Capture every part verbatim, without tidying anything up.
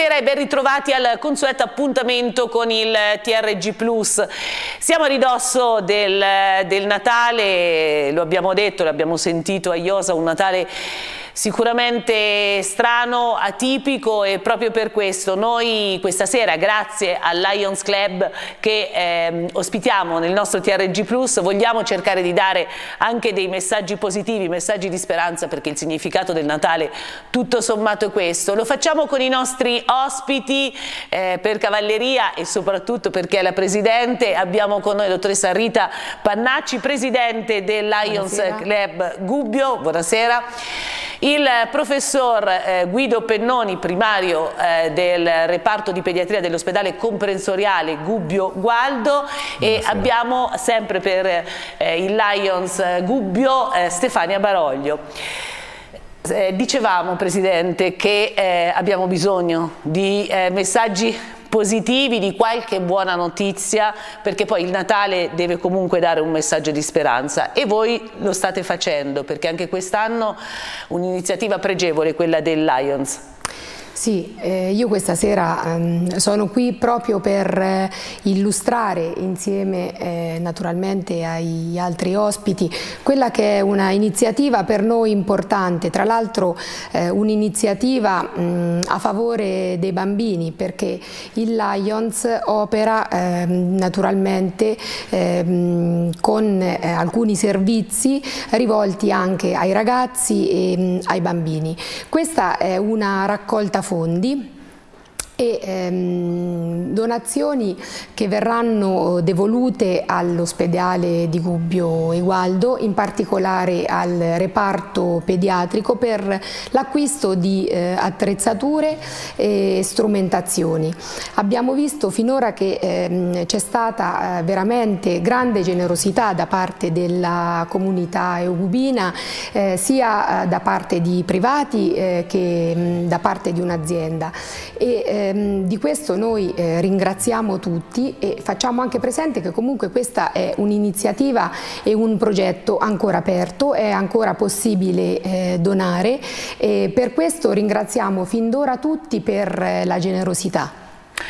buonasera e ben ritrovati al consueto appuntamento con il T R G Plus. Siamo a ridosso del, del Natale, lo abbiamo detto, l'abbiamo sentito a Iosa, un Natale sicuramente strano, atipico, e proprio per questo noi questa sera, grazie al Lions Club che eh, ospitiamo nel nostro T R G Plus, vogliamo cercare di dare anche dei messaggi positivi, messaggi di speranza, perché il significato del Natale tutto sommato è questo. Lo facciamo con i nostri ospiti eh, per cavalleria e soprattutto perché è la Presidente. Abbiamo con noi la dottoressa Rita Pannacci, Presidente del Lions Buonasera. Club Gubbio. Buonasera. Il professor eh, Guido Pennoni, primario eh, del reparto di pediatria dell'ospedale comprensoriale Gubbio Gualdo. Buonasera. E abbiamo sempre per eh, il Lions Gubbio eh, Stefania Baroglio. Eh, dicevamo, Presidente, che eh, abbiamo bisogno di eh, messaggi positivi, di qualche buona notizia, perché poi il Natale deve comunque dare un messaggio di speranza e voi lo state facendo, perché anche quest'anno un'iniziativa pregevole, quella del Lions. Sì, eh, io questa sera ehm, sono qui proprio per eh, illustrare insieme eh, naturalmente ai altri ospiti quella che è una iniziativa per noi importante, tra l'altro eh, un'iniziativa a favore dei bambini, perché il Lions opera eh, naturalmente eh, con eh, alcuni servizi rivolti anche ai ragazzi e mh, ai bambini. Questa è una raccolta fondi e ehm, donazioni che verranno devolute all'ospedale di Gubbio e Gualdo, in particolare al reparto pediatrico, per l'acquisto di eh, attrezzature e strumentazioni. Abbiamo visto finora che ehm, c'è stata eh, veramente grande generosità da parte della comunità eugubina, eh, sia eh, da parte di privati eh, che mh, da parte di un'azienda. E, eh, Di questo noi eh, ringraziamo tutti e facciamo anche presente che comunque questa è un'iniziativa e un progetto ancora aperto, è ancora possibile eh, donare, e per questo ringraziamo fin d'ora tutti per eh, la generosità.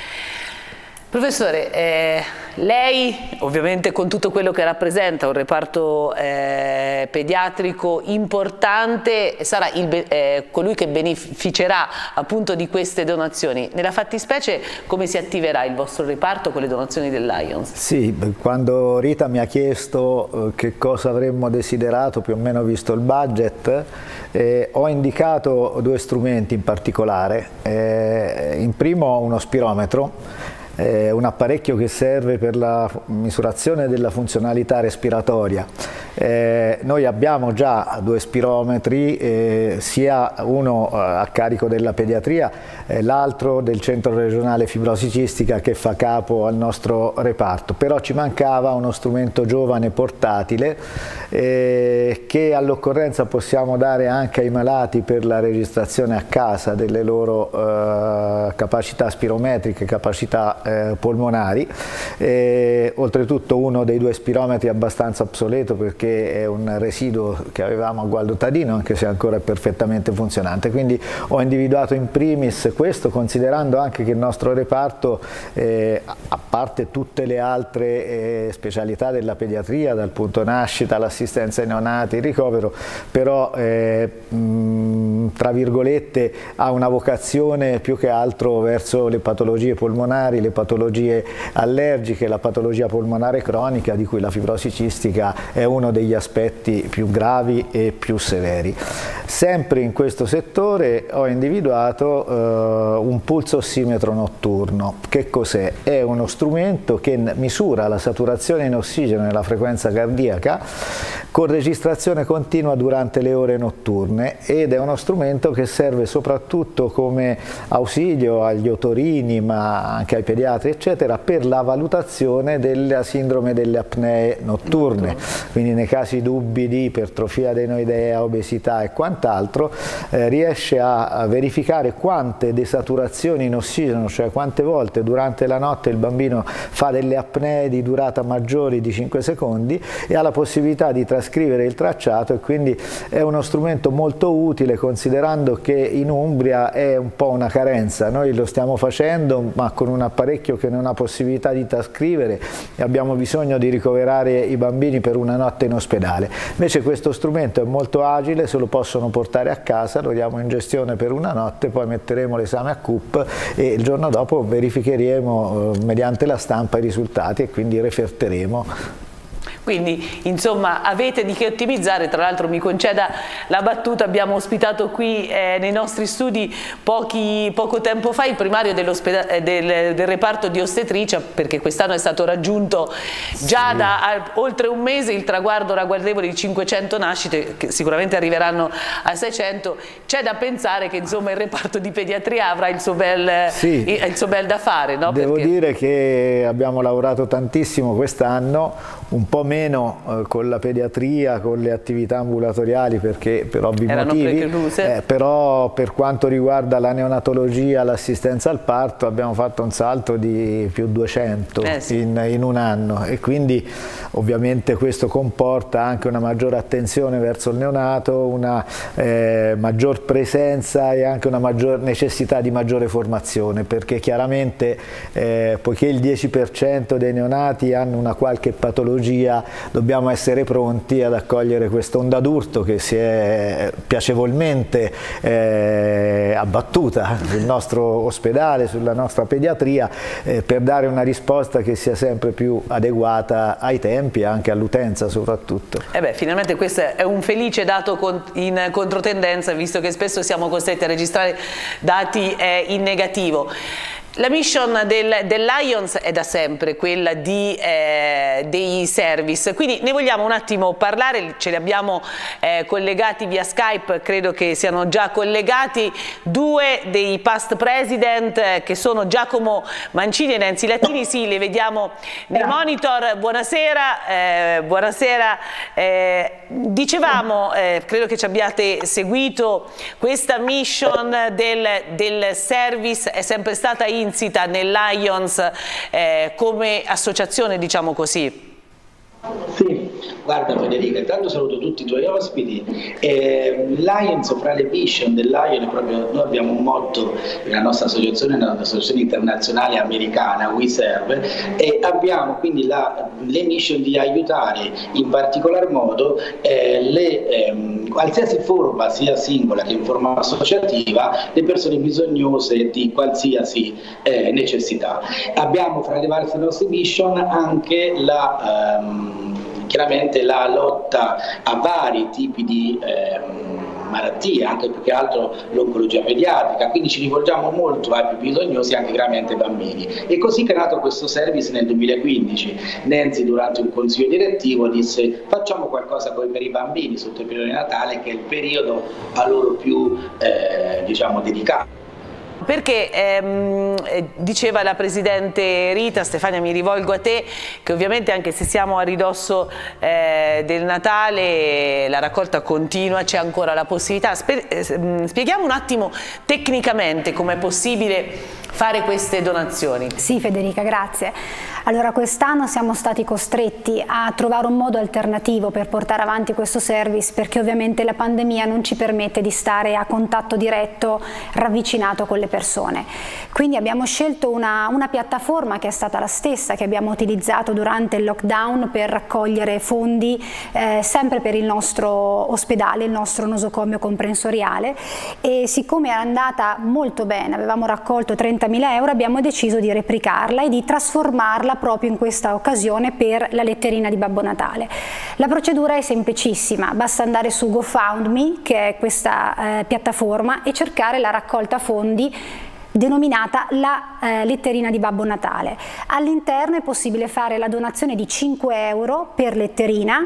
Professore, eh, lei ovviamente con tutto quello che rappresenta un reparto eh, pediatrico importante sarà il, eh, colui che beneficerà appunto di queste donazioni. Nella fattispecie come si attiverà il vostro reparto con le donazioni del Lions? Sì, quando Rita mi ha chiesto eh, che cosa avremmo desiderato, più o meno visto il budget, eh, ho indicato due strumenti in particolare. Eh, in primo uno spirometro, Eh, un apparecchio che serve per la misurazione della funzionalità respiratoria. Eh, noi abbiamo già due spirometri, eh, sia uno eh, a carico della pediatria e l'altro del centro regionale fibrosi cistica che fa capo al nostro reparto, però ci mancava uno strumento giovane portatile eh, che all'occorrenza possiamo dare anche ai malati per la registrazione a casa delle loro eh, capacità spirometriche, capacità eh, polmonari. E, oltretutto uno dei due spirometri è abbastanza obsoleto perché è un residuo che avevamo a Gualdo Tadino, anche se ancora è perfettamente funzionante, quindi ho individuato in primis questo, considerando anche che il nostro reparto, eh, a parte tutte le altre eh, specialità della pediatria, dal punto nascita all'assistenza ai neonati, il ricovero, però eh, mh, tra virgolette ha una vocazione più che altro verso le patologie polmonari, le patologie allergiche, la patologia polmonare cronica, di cui la fibrosi cistica è uno degli aspetti più gravi e più severi. Sempre in questo settore ho individuato eh, un pulsossimetro notturno. Che cos'è? È uno strumento che misura la saturazione in ossigeno e la frequenza cardiaca con registrazione continua durante le ore notturne, ed è uno strumento che serve soprattutto come ausilio agli otorini, ma anche ai pediatri eccetera, per la valutazione della sindrome delle apnee notturne, quindi nei casi dubbi di ipertrofia adenoidea, obesità e quant'altro, eh, riesce a verificare quante desaturazioni in ossigeno, cioè quante volte durante la notte il bambino fa delle apnee di durata maggiori di cinque secondi, e ha la possibilità di trascrivere il tracciato, e quindi è uno strumento molto utile, considerando che in Umbria è un po' una carenza. Noi lo stiamo facendo ma con un apparecchio che non ha possibilità di trascrivere e abbiamo bisogno di ricoverare i bambini per una notte in ospedale. Invece questo strumento è molto agile, se lo possono portare a casa, lo diamo in gestione per una notte, poi metteremo l'esame a C U P e il giorno dopo verificheremo eh, mediante la stampa i risultati e quindi referteremo. Quindi insomma avete di che ottimizzare. Tra l'altro mi conceda la battuta, abbiamo ospitato qui eh, nei nostri studi pochi, poco tempo fa il primario del, del reparto di ostetricia, perché quest'anno è stato raggiunto già sì. da a, oltre un mese il traguardo ragguardevole di cinquecento nascite, che sicuramente arriveranno a seicento. C'è da pensare che insomma il reparto di pediatria avrà il suo bel, sì. il, il suo bel da fare, no? Devo perché... dire che abbiamo lavorato tantissimo quest'anno, un po' meno eh, con la pediatria, con le attività ambulatoriali perché per ovvi Erano motivi, eh, però per quanto riguarda la neonatologia, l'assistenza al parto abbiamo fatto un salto di più duecento eh sì. in, in un anno e quindi ovviamente questo comporta anche una maggiore attenzione verso il neonato, una eh, maggior presenza e anche una maggior necessità di maggiore formazione, perché chiaramente eh, poiché il dieci per cento dei neonati hanno una qualche patologia, dobbiamo essere pronti ad accogliere quest'onda d'urto che si è piacevolmente eh, abbattuta sul nostro ospedale, sulla nostra pediatria, eh, per dare una risposta che sia sempre più adeguata ai tempi e anche all'utenza soprattutto. Eh beh, finalmente questo è un felice dato in controtendenza, visto che spesso siamo costretti a registrare dati eh, in negativo. La mission del, del Lions è da sempre quella di, eh, dei service, quindi ne vogliamo un attimo parlare, ce li abbiamo eh, collegati via Skype, credo che siano già collegati due dei past president eh, che sono Giacomo Mancini e Nancy Latini, sì, li vediamo nei monitor. Buonasera, eh, buonasera. Eh, dicevamo, eh, credo che ci abbiate seguito, questa mission del, del service è sempre stata in insita nel Lions eh, come associazione, diciamo così. Sì, guarda Federica, intanto saluto tutti i tuoi ospiti. eh, Lions, fra le mission del Lion, proprio noi abbiamo un motto, la nostra associazione è un'associazione internazionale americana, We Serve, e abbiamo quindi la, le mission di aiutare in particolar modo eh, le, ehm, qualsiasi forma, sia singola che in forma associativa, le persone bisognose di qualsiasi eh, necessità. Abbiamo fra le varie nostre mission anche la ehm, chiaramente la lotta a vari tipi di eh, malattie, anche più che altro l'oncologia pediatrica, quindi ci rivolgiamo molto ai più bisognosi, anche chiaramente ai bambini. E così che è nato questo service nel duemilaquindici. Nancy durante un consiglio direttivo disse: facciamo qualcosa per i bambini sotto il periodo di Natale, che è il periodo a loro più eh, diciamo dedicato. Perché ehm, diceva la Presidente Rita, Stefania mi rivolgo a te, che ovviamente anche se siamo a ridosso eh, del Natale la raccolta continua, c'è ancora la possibilità. Spe spieghiamo un attimo tecnicamente com'è possibile fare queste donazioni. Sì Federica, grazie. Allora quest'anno siamo stati costretti a trovare un modo alternativo per portare avanti questo service, perché ovviamente la pandemia non ci permette di stare a contatto diretto, ravvicinato con le persone. Quindi abbiamo scelto una, una piattaforma che è stata la stessa che abbiamo utilizzato durante il lockdown per raccogliere fondi eh, sempre per il nostro ospedale, il nostro nosocomio comprensoriale, e siccome era andata molto bene, avevamo raccolto trentamila euro, abbiamo deciso di replicarla e di trasformarla proprio in questa occasione per la letterina di Babbo Natale. La procedura è semplicissima, basta andare su GoFundMe, che è questa eh, piattaforma, e cercare la raccolta fondi denominata la eh, letterina di Babbo Natale. All'interno è possibile fare la donazione di cinque euro per letterina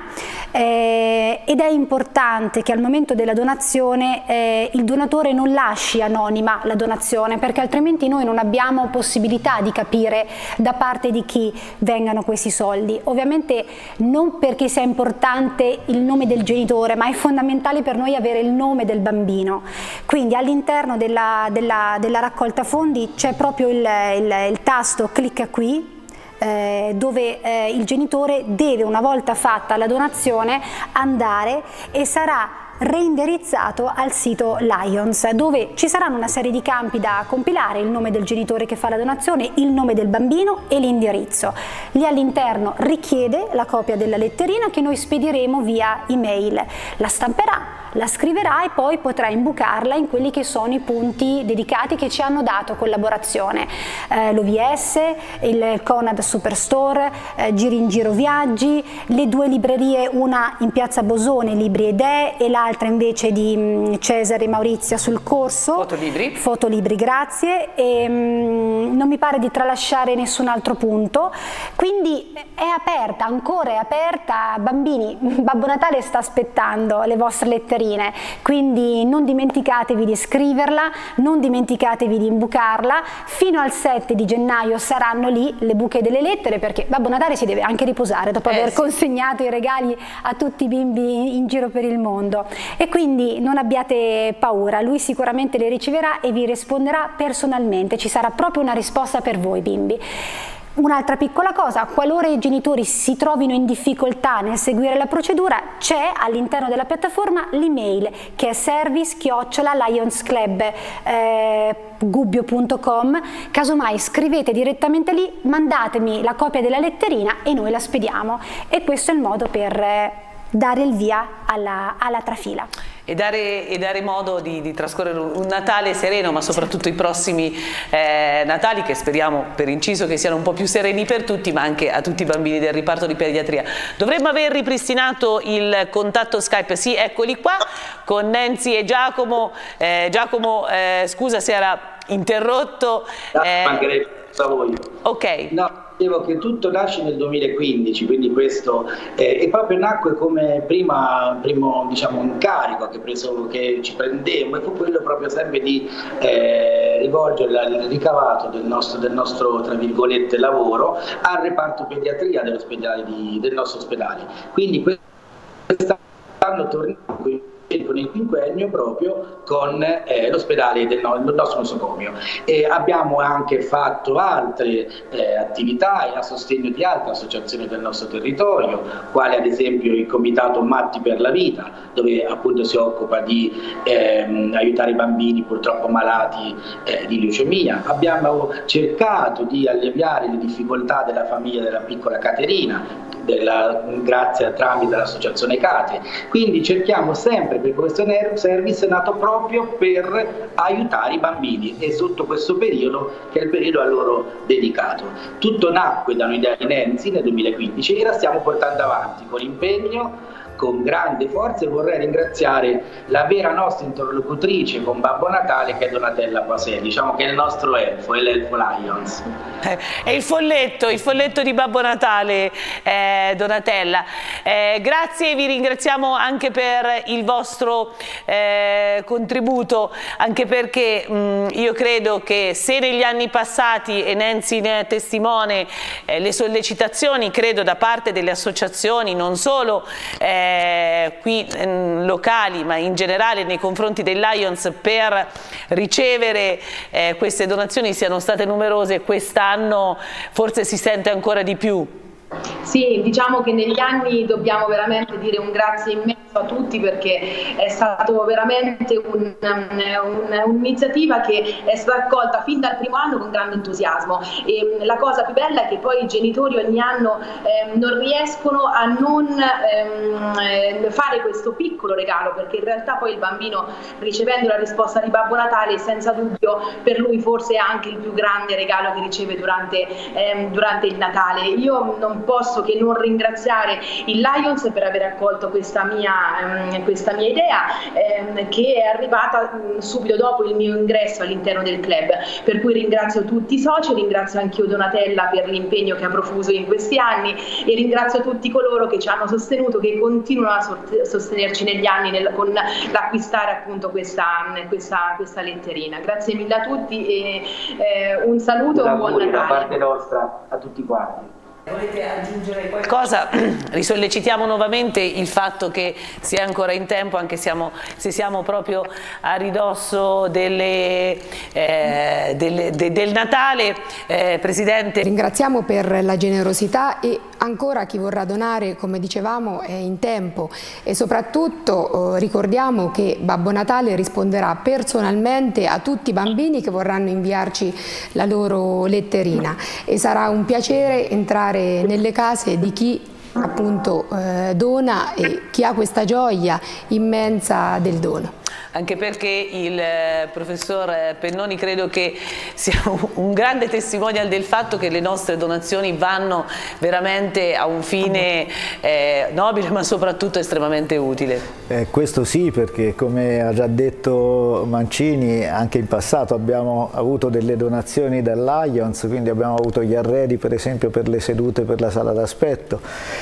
eh, ed è importante che al momento della donazione eh, il donatore non lasci anonima la donazione, perché altrimenti noi non abbiamo possibilità di capire da parte di chi vengano questi soldi. Ovviamente non perché sia importante il nome del genitore, ma è fondamentale per noi avere il nome del bambino. Quindi all'interno della, della, della raccolta fondi c'è proprio il, il, il tasto clicca qui, eh, dove eh, il genitore deve, una volta fatta la donazione, andare e sarà reindirizzato al sito Lions, dove ci saranno una serie di campi da compilare: il nome del genitore che fa la donazione, il nome del bambino e l'indirizzo. Lì all'interno richiede la copia della letterina che noi spediremo via email. La stamperà, la scriverà e poi potrà imbucarla in quelli che sono i punti dedicati che ci hanno dato collaborazione, eh, l'O V S, il Conad Superstore, eh, Giri in Giro Viaggi, le due librerie, una in piazza Bosone, Libri ed E, e l'altra invece di mh, Cesare Maurizia sul Corso, Fotolibri, Fotolibri, grazie, e mh, non mi pare di tralasciare nessun altro punto, quindi è aperta, ancora è aperta. Bambini, Babbo Natale sta aspettando le vostre letterine, quindi non dimenticatevi di scriverla, non dimenticatevi di imbucarla. Fino al sette di gennaio saranno lì le buche delle lettere, perché Babbo Natale si deve anche riposare dopo eh, aver sì. consegnato i regali a tutti i bimbi in giro per il mondo, e quindi non abbiate paura, lui sicuramente le riceverà e vi risponderà personalmente, ci sarà proprio una risposta per voi bimbi. Un'altra piccola cosa: qualora i genitori si trovino in difficoltà nel seguire la procedura, c'è all'interno della piattaforma l'email che è service chiocciola lionsclub gubbio punto com. Casomai scrivete direttamente lì, mandatemi la copia della letterina e noi la spediamo, e questo è il modo per dare il via alla, alla trafila. E dare, e dare modo di, di trascorrere un Natale sereno, ma soprattutto i prossimi eh, Natali, che speriamo, per inciso, che siano un po' più sereni per tutti, ma anche a tutti i bambini del riparto di pediatria. Dovremmo aver ripristinato il contatto Skype, sì, eccoli qua, con Nancy e Giacomo. Eh, Giacomo, eh, scusa se era interrotto. Eh, a voi. Ok. No. Dicevo che tutto nasce nel duemilaquindici, quindi questo eh, e proprio nacque come prima, primo diciamo, incarico che, preso, che ci prendemmo, e fu quello proprio sempre di eh, rivolgere il ricavato del nostro, del nostro tra virgolette lavoro al reparto pediatria dell'ospedale di, del nostro ospedale. Quindi quest'anno torniamo con il quinquennio proprio con eh, l'ospedale del, no, del nostro nosocomio, e abbiamo anche fatto altre eh, attività a sostegno di altre associazioni del nostro territorio, quale ad esempio il Comitato Matti per la Vita, dove appunto si occupa di ehm, aiutare i bambini purtroppo malati eh, di leucemia. Abbiamo cercato di alleviare le difficoltà della famiglia della piccola Caterina, della, grazie al tramite dell'associazione Cate. Quindi cerchiamo sempre, per questo service è nato proprio per aiutare i bambini, e sotto questo periodo che è il periodo a loro dedicato. Tutto nacque da un'idea di Nancy nel duemilaquindici e la stiamo portando avanti con impegno, con grande forza, e vorrei ringraziare la vera nostra interlocutrice con Babbo Natale, che è Donatella Pasè, diciamo che è il nostro elfo, è l'elfo Lions. È il folletto, il folletto di Babbo Natale, eh, Donatella. Eh, grazie, vi ringraziamo anche per il vostro eh, contributo, anche perché mh, io credo che se negli anni passati, e Nancy ne è testimone, eh, le sollecitazioni, credo, da parte delle associazioni, non solo eh, qui eh, locali, ma in generale nei confronti dei Lions, per ricevere eh, queste donazioni siano state numerose, quest'anno forse si sente ancora di più. Sì, diciamo che negli anni dobbiamo veramente dire un grazie immenso a tutti, perché è stato veramente un'iniziativa un, un che è stata accolta fin dal primo anno con grande entusiasmo, e la cosa più bella è che poi i genitori ogni anno eh, non riescono a non eh, fare questo piccolo regalo, perché in realtà poi il bambino, ricevendo la risposta di Babbo Natale, senza dubbio per lui forse è anche il più grande regalo che riceve durante, eh, durante il Natale. Io non posso che non ringraziare il Lions per aver accolto questa mia, ehm, questa mia idea, ehm, che è arrivata mh, subito dopo il mio ingresso all'interno del club, per cui ringrazio tutti i soci, ringrazio anch'io Donatella per l'impegno che ha profuso in questi anni, e ringrazio tutti coloro che ci hanno sostenuto, che continuano a sostenerci negli anni nel, con l'acquistare appunto questa, questa, questa letterina. Grazie mille a tutti e eh, un saluto e un buon Natale da parte nostra a tutti quanti. Volete aggiungere qualcosa? Risollecitiamo nuovamente il fatto che sia ancora in tempo, anche siamo, se siamo proprio a ridosso delle, eh, delle, de, del Natale. Eh, Presidente. Ringraziamo per la generosità e ancora chi vorrà donare, come dicevamo, è in tempo, e soprattutto eh, ricordiamo che Babbo Natale risponderà personalmente a tutti i bambini che vorranno inviarci la loro letterina, e sarà un piacere entrare nelle case di chi appunto eh, dona e chi ha questa gioia immensa del dono. Anche perché il professor Pennoni credo che sia un grande testimonial del fatto che le nostre donazioni vanno veramente a un fine eh, nobile, ma soprattutto estremamente utile. Eh, questo sì, perché come ha già detto Mancini, anche in passato abbiamo avuto delle donazioni dal Lions, quindi abbiamo avuto gli arredi per esempio per le sedute per la sala d'aspetto.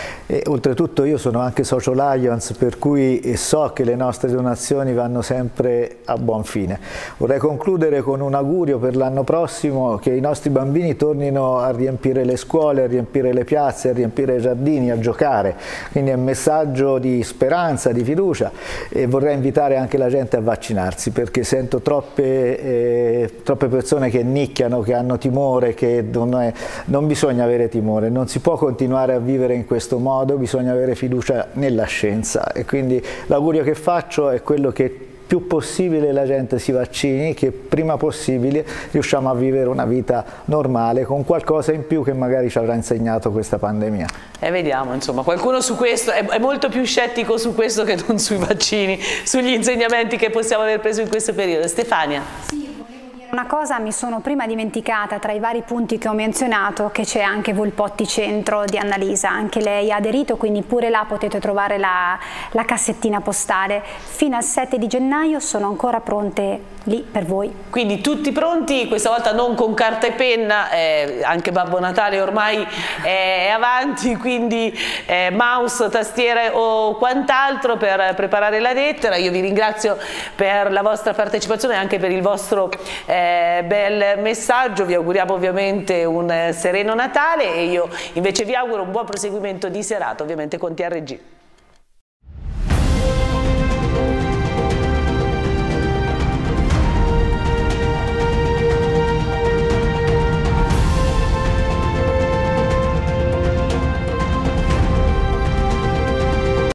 E oltretutto io sono anche socio Lions, per cui so che le nostre donazioni vanno sempre a buon fine. Vorrei concludere con un augurio per l'anno prossimo, che i nostri bambini tornino a riempire le scuole, a riempire le piazze, a riempire i giardini, a giocare. Quindi è un messaggio di speranza, di fiducia, e vorrei invitare anche la gente a vaccinarsi, perché sento troppe, eh, troppe persone che nicchiano, che hanno timore, che non, è, non bisogna avere timore, non si può continuare a vivere in questo modo. Bisogna avere fiducia nella scienza, e quindi l'augurio che faccio è quello che più possibile la gente si vaccini, che prima possibile riusciamo a vivere una vita normale con qualcosa in più che magari ci avrà insegnato questa pandemia. E eh, vediamo, insomma, qualcuno su questo è, è molto più scettico su questo che non sui vaccini, sugli insegnamenti che possiamo aver preso in questo periodo. Stefania? Sì. Una cosa mi sono prima dimenticata, tra i vari punti che ho menzionato, che c'è anche Volpotti Centro di Annalisa, anche lei ha aderito, quindi pure là potete trovare la, la cassettina postale. Fino al sette di gennaio sono ancora pronte lì per voi. Quindi tutti pronti, questa volta non con carta e penna, eh, anche Babbo Natale ormai è avanti, quindi eh, mouse, tastiere o quant'altro per preparare la lettera. Io vi ringrazio per la vostra partecipazione e anche per il vostro eh, Eh, bel messaggio, vi auguriamo ovviamente un sereno Natale, e io invece vi auguro un buon proseguimento di serata ovviamente con T R G.